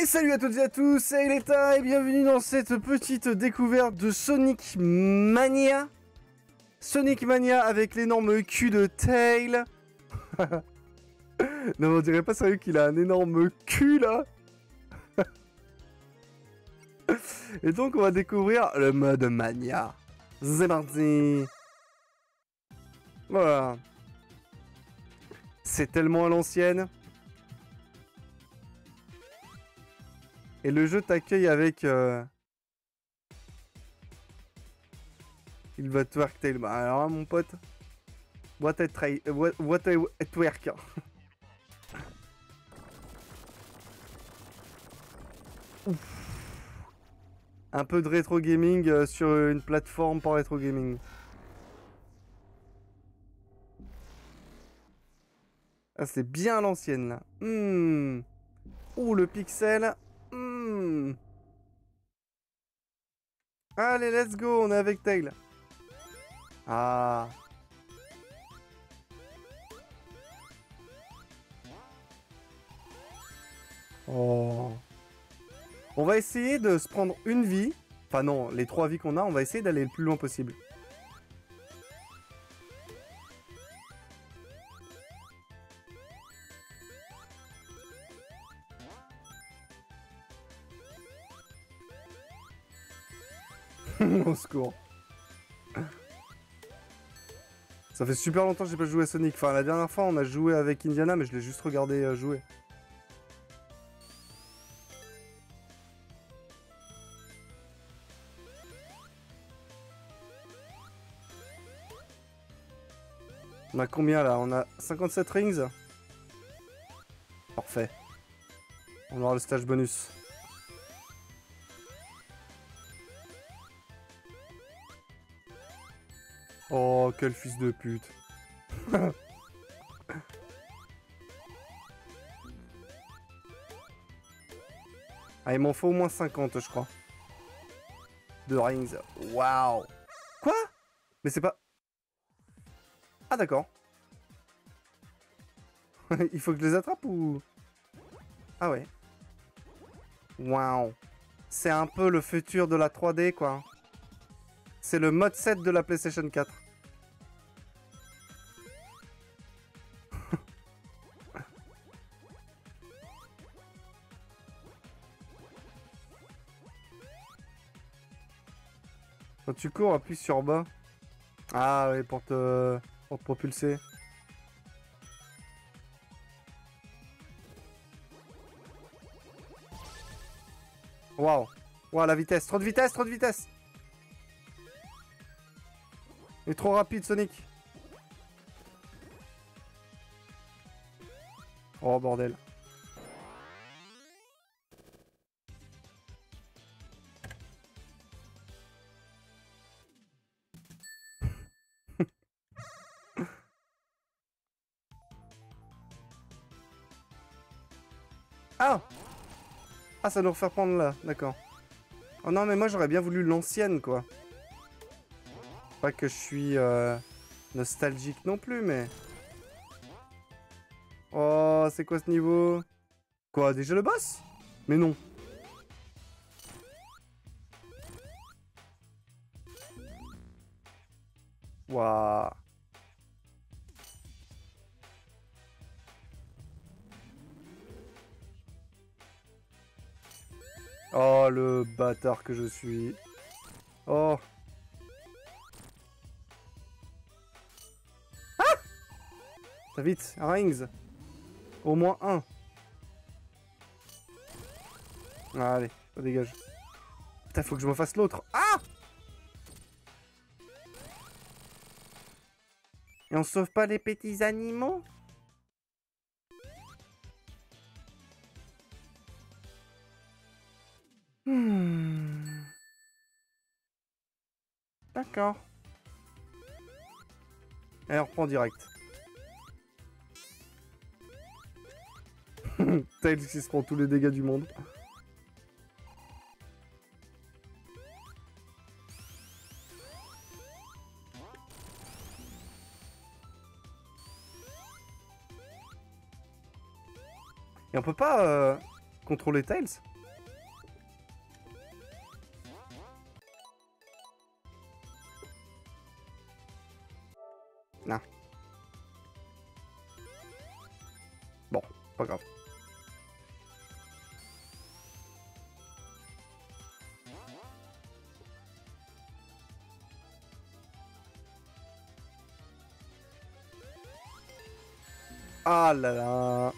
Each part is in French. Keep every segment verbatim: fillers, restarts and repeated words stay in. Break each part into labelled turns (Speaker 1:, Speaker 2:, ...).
Speaker 1: Et salut à toutes et à tous, c'est Eleta et bienvenue dans cette petite découverte de Sonic Mania. Sonic Mania avec l'énorme cul de Tail. Non, on dirait pas sérieux qu'il a un énorme cul là. Et donc on va découvrir le mode Mania. C'est parti. Voilà. C'est tellement à l'ancienne. Et le jeu t'accueille avec... Euh... Il va twerk Tail. Bah alors là, mon pote. What a, try... what, what a twerk. Un peu de rétro gaming euh, sur une plateforme pas rétro gaming. Ah, c'est bien à l'ancienne là. Hmm. Ouh, le pixel. Hmm. Allez, let's go, on est avec Tail. Ah. Oh. On va essayer de se prendre une vie. Enfin non, les trois vies qu'on a, on va essayer d'aller le plus loin possible. Au secours. Ça fait super longtemps que j'ai pas joué à Sonic. Enfin, la dernière fois, on a joué avec Indiana, mais je l'ai juste regardé euh, jouer. On a combien là? On a cinquante-sept rings. Parfait. On aura le stage bonus. Oh, quel fils de pute. Ah, il m'en faut au moins cinquante, je crois. De rings. Waouh. Quoi? Mais c'est pas... Ah, d'accord. Il faut que je les attrape ou... Ah ouais. Waouh. C'est un peu le futur de la trois D, quoi. C'est le mode sept de la PlayStation quatre. Quand tu cours, appuie sur bas. Ah oui, pour te, pour te propulser. Waouh. Waouh, la vitesse. Trop de vitesse, trop de vitesse. Il est trop rapide, Sonic. Oh, bordel. Ah! Ah, ça nous refait prendre là, d'accord. Oh non, mais moi j'aurais bien voulu l'ancienne, quoi. Pas que je suis euh, nostalgique non plus, mais... Oh, c'est quoi ce niveau? Quoi, déjà le boss? Mais non. Waouh. Oh, le bâtard que je suis. Oh. Ah! Ça vite, rings. Au moins un. Allez, ça dégage. Putain, faut que je me fasse l'autre. Ah! Et on sauve pas les petits animaux? Hmm. D'accord. Allez, on reprend direct. Tails qui se prend tous les dégâts du monde. Et on peut pas euh, contrôler Tails? Non. Bon, pas grave. Ah là là.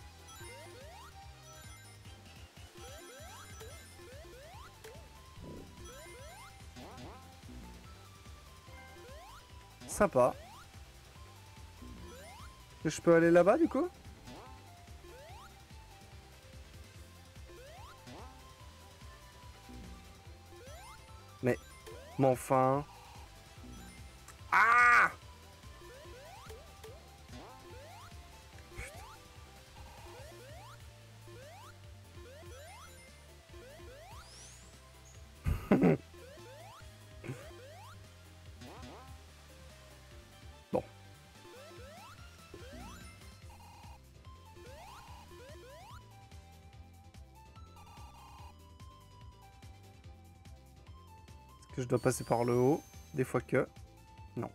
Speaker 1: Sympa. Je peux aller là-bas du coup? Mais, mais enfin... Ah! Putain. Bon. Est-ce que je dois passer par le haut? Des fois que... Non.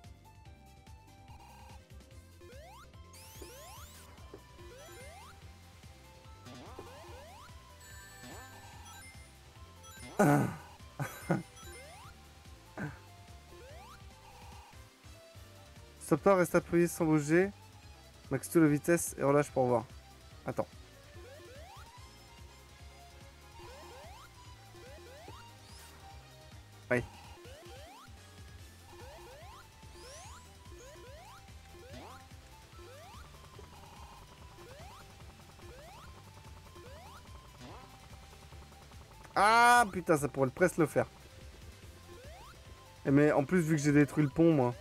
Speaker 1: Stop-toi, reste appuyé sans bouger. Max tout la vitesse et relâche pour voir. Attends. Oui. Ah putain, ça pourrait presque le faire. Et mais en plus, vu que j'ai détruit le pont, moi.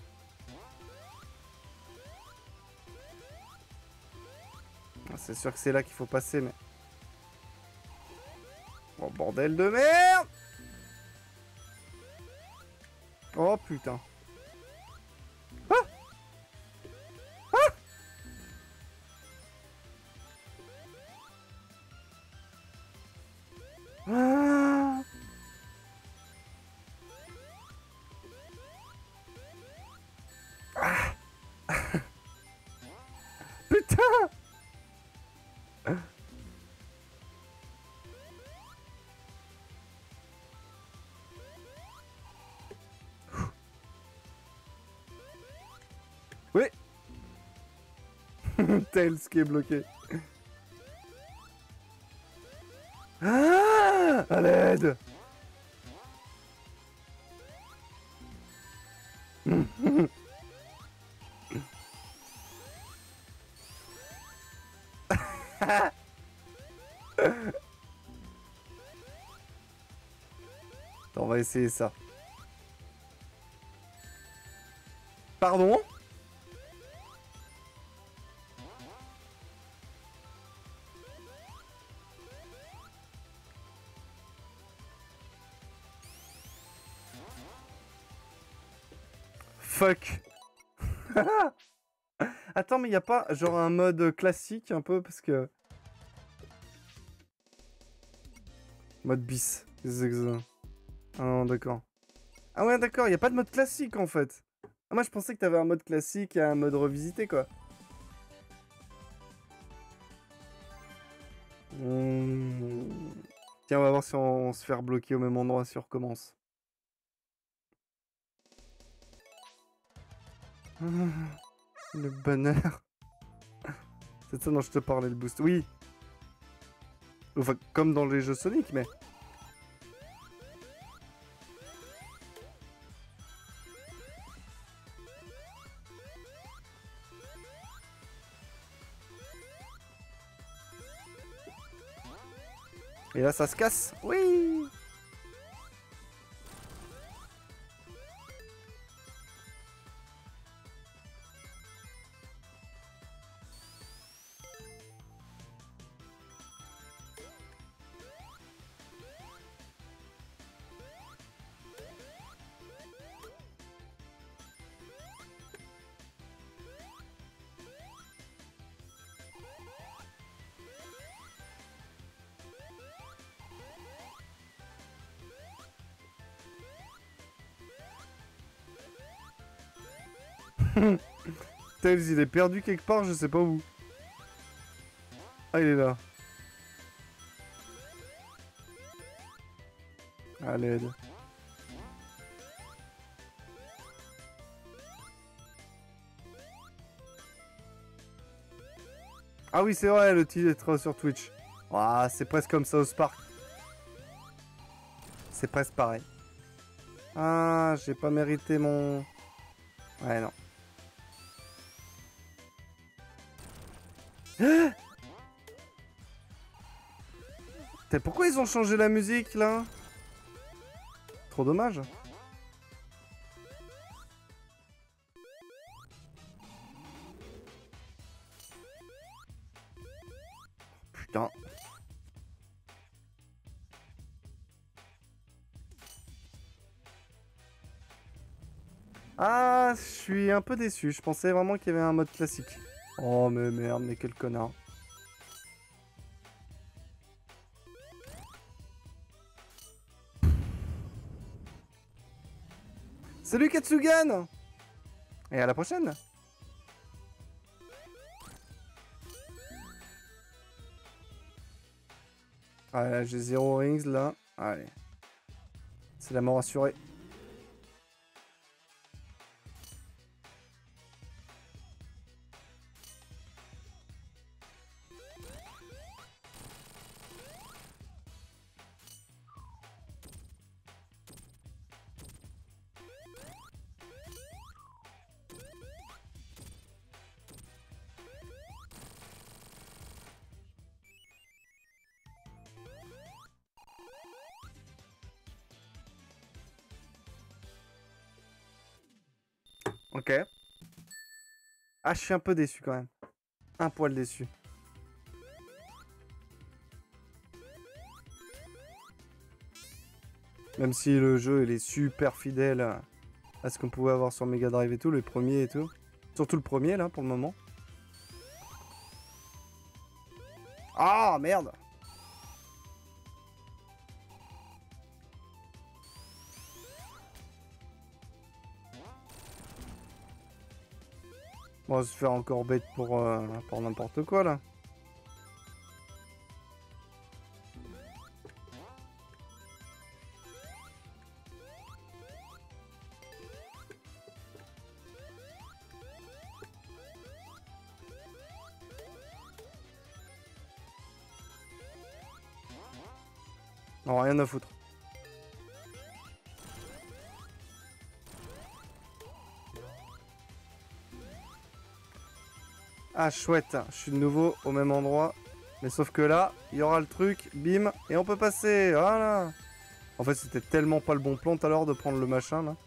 Speaker 1: C'est sûr que c'est là qu'il faut passer, mais... Oh, bordel de merde! Oh, putain. Ah! Ah! Ah! Ah! Putain! Oui. Tails qui est bloqué. Ah! À l'aide! Attends, on va essayer ça. Pardon? Fuck. Attends, mais y a pas genre un mode classique un peu parce que... Mode bis. Ah non, d'accord. Ah ouais, d'accord, y a pas de mode classique en fait. Ah, moi je pensais que t'avais un mode classique et un mode revisité quoi. Mmh. Tiens, on va voir si on, on se fait bloquer au même endroit si on recommence. Le bonheur. C'est ça dont je te parlais, le boost. Oui. Enfin, comme dans les jeux Sonic, mais... Et là, ça se casse. Oui. Tails, il est perdu quelque part, je sais pas où. Ah, il est là. À l'aide. Ah oui, c'est vrai, le titre sur Twitch. Ah, c'est presque comme South Park. C'est presque pareil. Ah, j'ai pas mérité mon... Ouais, non. Putain, pourquoi ils ont changé la musique, là? Trop dommage. Putain. Ah, je suis un peu déçu. Je pensais vraiment qu'il y avait un mode classique. Oh, mais merde, mais quel connard. Salut Katsugan! Et à la prochaine! Ah, j'ai zéro rings là. Allez. C'est la mort assurée. Ok. Ah, je suis un peu déçu quand même. Un poil déçu. Même si le jeu il est super fidèle à ce qu'on pouvait avoir sur Mega Drive et tout, le premier et tout. Surtout le premier là pour le moment. Ah merde! On va se faire encore bête pour, euh, pour n'importe quoi là. Non, rien à foutre. Ah chouette, je suis de nouveau au même endroit. Mais sauf que là, il y aura le truc, bim, et on peut passer, voilà. En fait, c'était tellement pas le bon plan tout à l'heure de prendre le machin là.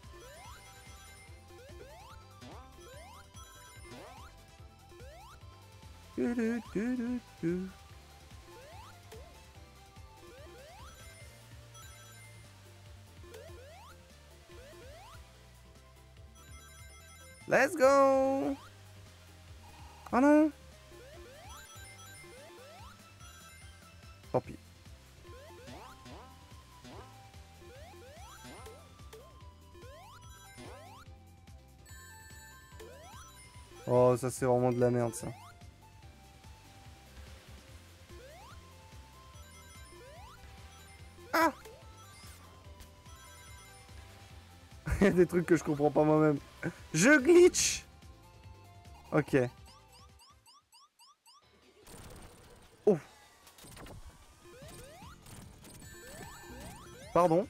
Speaker 1: Let's go! Oh non! Tant pis. Oh, ça c'est vraiment de la merde ça. Ah! Il y a des trucs que je comprends pas moi-même. Je glitch! Ok. Oh! Pardon?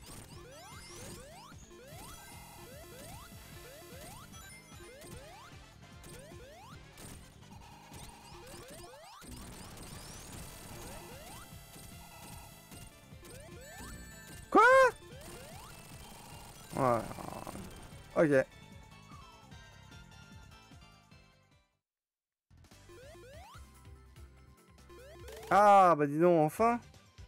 Speaker 1: Quoi? Ouais. Ok. Ah, bah dis donc, enfin.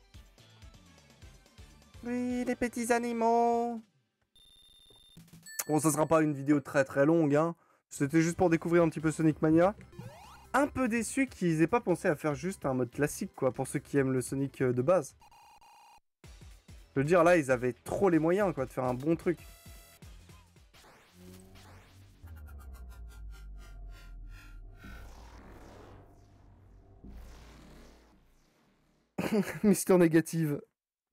Speaker 1: Oui, les petits animaux. Bon, ça sera pas une vidéo très très longue, hein. C'était juste pour découvrir un petit peu Sonic Mania. Un peu déçu qu'ils aient pas pensé à faire juste un mode classique, quoi, pour ceux qui aiment le Sonic de base. Je veux dire, là, ils avaient trop les moyens, quoi, de faire un bon truc. Mister Négative.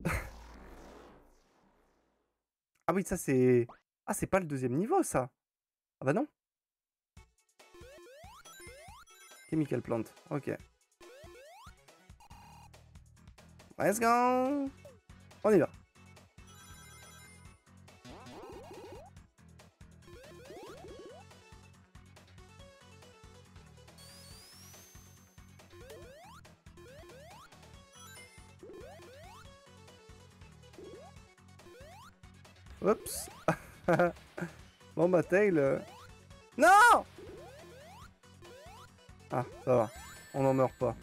Speaker 1: Ah oui, ça c'est... Ah, c'est pas le deuxième niveau, ça. Ah bah non. Chemical Plant, ok. Let's go. On y va. Oups. Bon bah Tail... Euh... Non. Ah, ça va. On n'en meurt pas.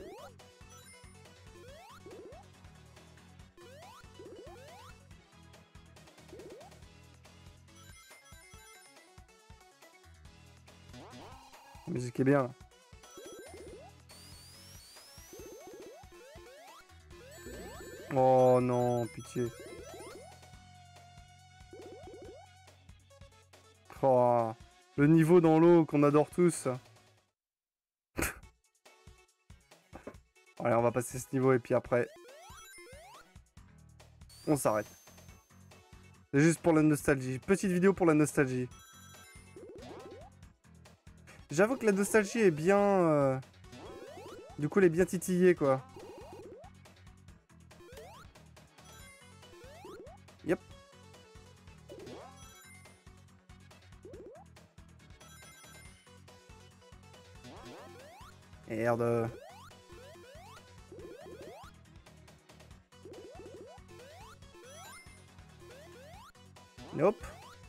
Speaker 1: La musique est bien là. Oh non, pitié. Oh, le niveau dans l'eau qu'on adore tous. Allez, on va passer ce niveau et puis après, on s'arrête. C'est juste pour la nostalgie. Petite vidéo pour la nostalgie. J'avoue que la nostalgie est bien... Euh... Du coup, elle est bien titillée, quoi. Yep. Merde. Nope.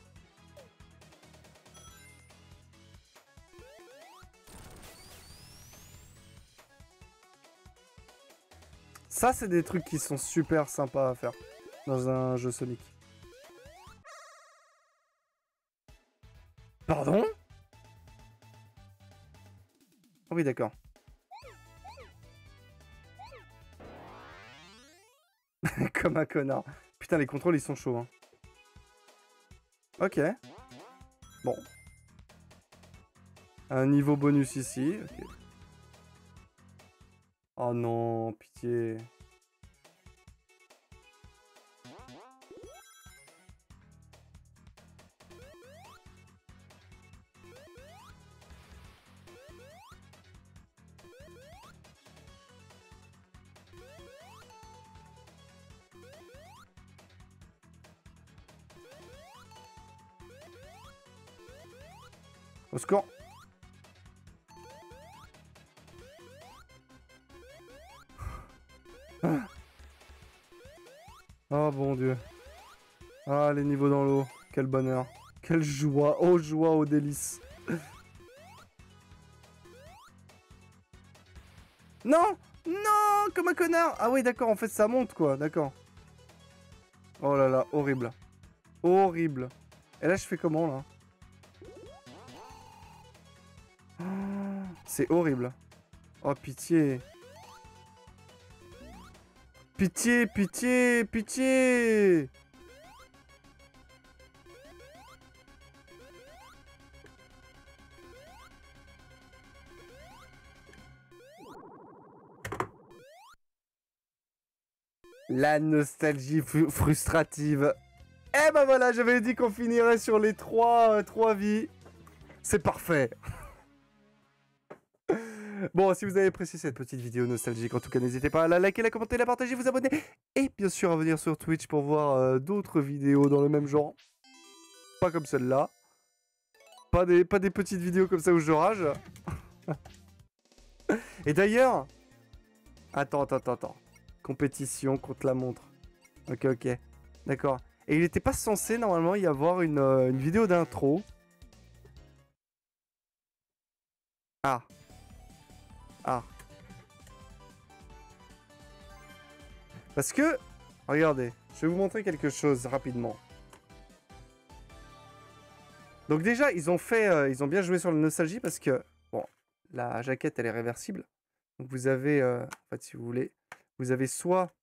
Speaker 1: Ça, c'est des trucs qui sont super sympas à faire dans un jeu Sonic. Pardon? Oh oui, d'accord. Comme un connard. Putain, les contrôles, ils sont chauds. Hein. Ok. Bon. Un niveau bonus ici. Ok. Oh non, pitié. Au secours. Ah. Oh bon Dieu. Ah, les niveaux dans l'eau. Quel bonheur. Quelle joie. Oh joie, oh délice. Non. Non, comme un connard. Ah oui, d'accord, en fait ça monte quoi, d'accord. Oh là là, horrible. Horrible. Et là je fais comment là? C'est horrible. Oh, pitié. Pitié, pitié, pitié. La nostalgie frustrative. Eh ben voilà, j'avais dit qu'on finirait sur les trois, euh, trois vies. C'est parfait. Bon, si vous avez apprécié cette petite vidéo nostalgique, en tout cas, n'hésitez pas à la liker, la commenter, la partager, vous abonner. Et bien sûr, à venir sur Twitch pour voir euh, d'autres vidéos dans le même genre. Pas comme celle-là. Pas des, pas des petites vidéos comme ça où je rage. Et d'ailleurs... Attends, attends, attends, attends. Compétition contre la montre. Ok, ok. D'accord. Et il n'était pas censé, normalement, y avoir une, euh, une vidéo d'intro. Ah. Ah. Parce que... Regardez. Je vais vous montrer quelque chose rapidement. Donc déjà, ils ont fait... Euh, ils ont bien joué sur la nostalgie parce que... Bon, la jaquette, elle est réversible. Donc vous avez... Euh, en fait, si vous voulez... Vous avez soit...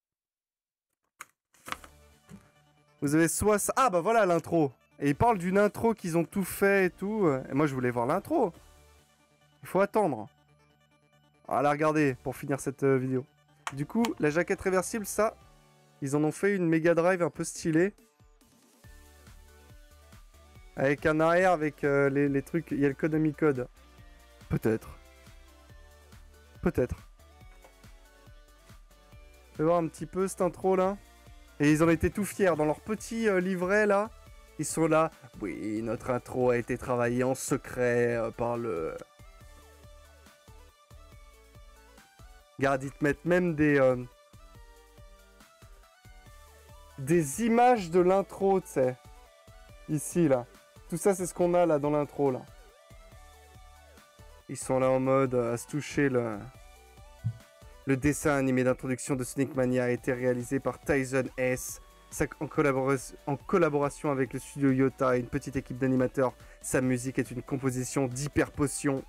Speaker 1: Vous avez soit ça... Ah bah voilà l'intro. Et ils parlent d'une intro qu'ils ont tout fait et tout. Et moi je voulais voir l'intro. Il faut attendre. Voilà, regardez, pour finir cette euh, vidéo. Du coup, la jaquette réversible, ça, ils en ont fait une Mega Drive un peu stylée. Avec un arrière, avec euh, les, les trucs, il y a le Konami Code. Peut-être. Peut-être. Je vais voir un petit peu cette intro là. Et ils en étaient tout fiers dans leur petit euh, livret là. Ils sont là. Oui, notre intro a été travaillée en secret euh, par le... Regarde, ils te mettent même des... Euh, des images de l'intro, tu sais. Ici, là. Tout ça, c'est ce qu'on a là dans l'intro, là. Ils sont là en mode euh, à se toucher le... Le dessin animé d'introduction de Sonic Mania a été réalisé par Tyson S. En, collabora en collaboration avec le studio Yota et une petite équipe d'animateurs. Sa musique est une composition d'Hyper Potion.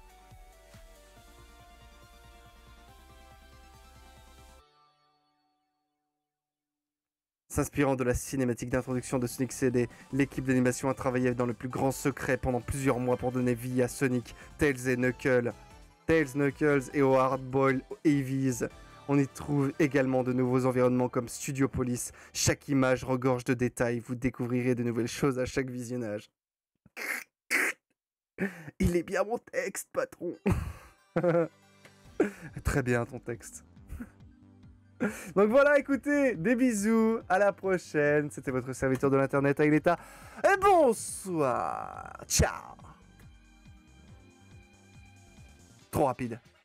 Speaker 1: S'inspirant de la cinématique d'introduction de Sonic C D, l'équipe d'animation a travaillé dans le plus grand secret pendant plusieurs mois pour donner vie à Sonic, Tails et Knuckles. Tails, Knuckles et aux Hardboiled Heavies. On y trouve également de nouveaux environnements comme Studiopolis. Chaque image regorge de détails. Vous découvrirez de nouvelles choses à chaque visionnage. Il est bien mon texte, patron. Très bien ton texte. Donc voilà, écoutez, des bisous, à la prochaine. C'était votre serviteur de l'internet Aileta. Et bonsoir. Ciao. Trop rapide.